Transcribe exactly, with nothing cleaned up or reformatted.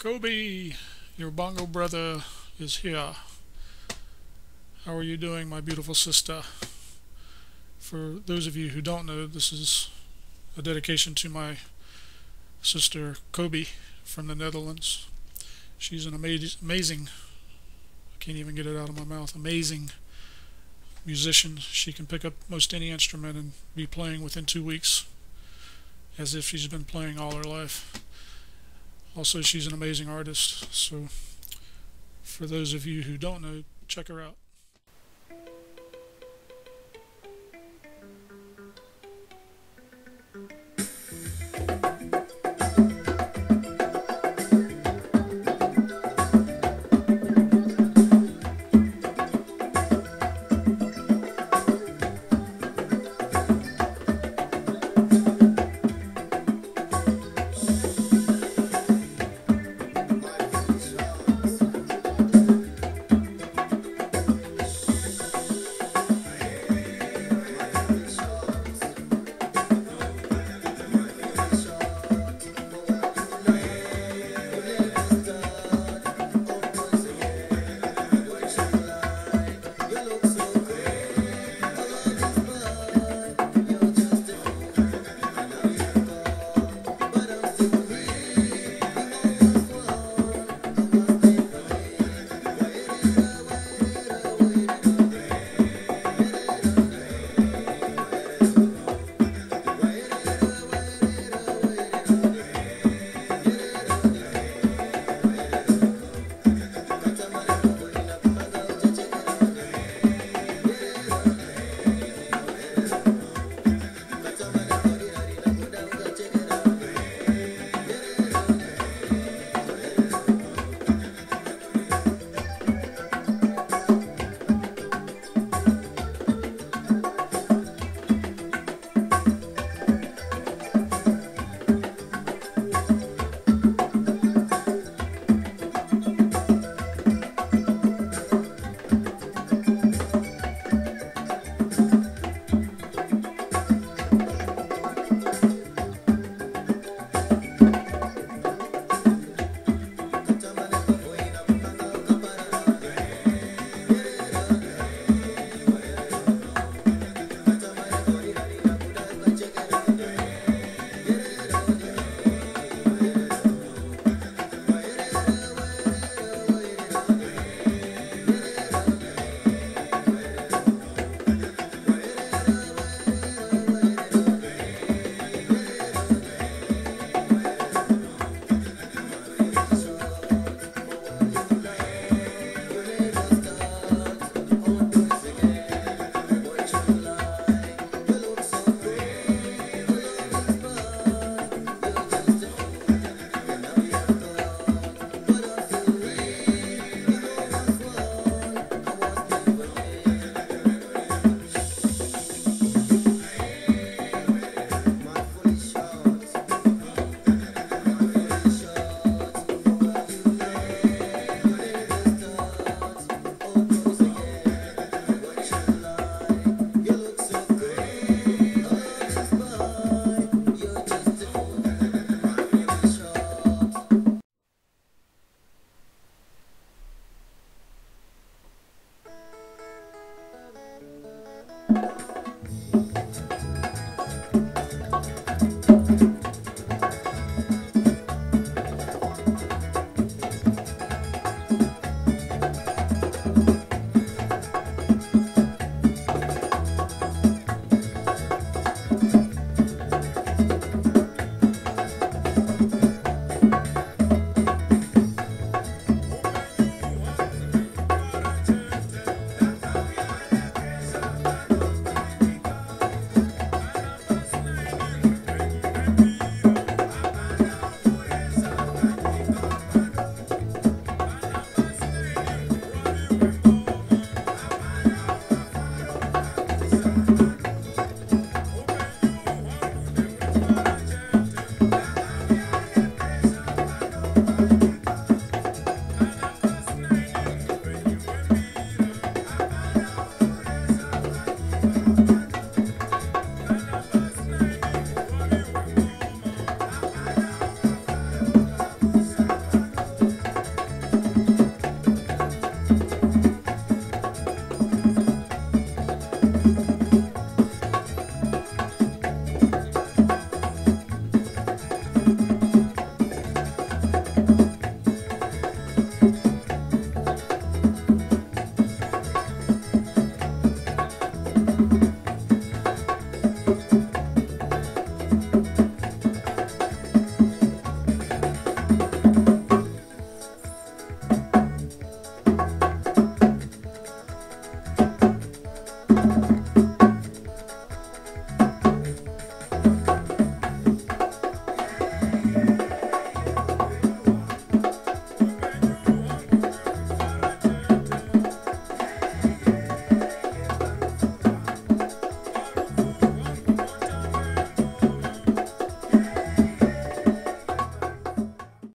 Kobe, your bongo brother is here. How are you doing, my beautiful sister? For those of you who don't know, this is a dedication to my sister Kobe from the Netherlands. She's an amaz amazing, I can't even get it out of my mouth, amazing musician. She can pick up most any instrument and be playing within two weeks as if she's been playing all her life. Also, she's an amazing artist, so for those of you who don't know, check her out.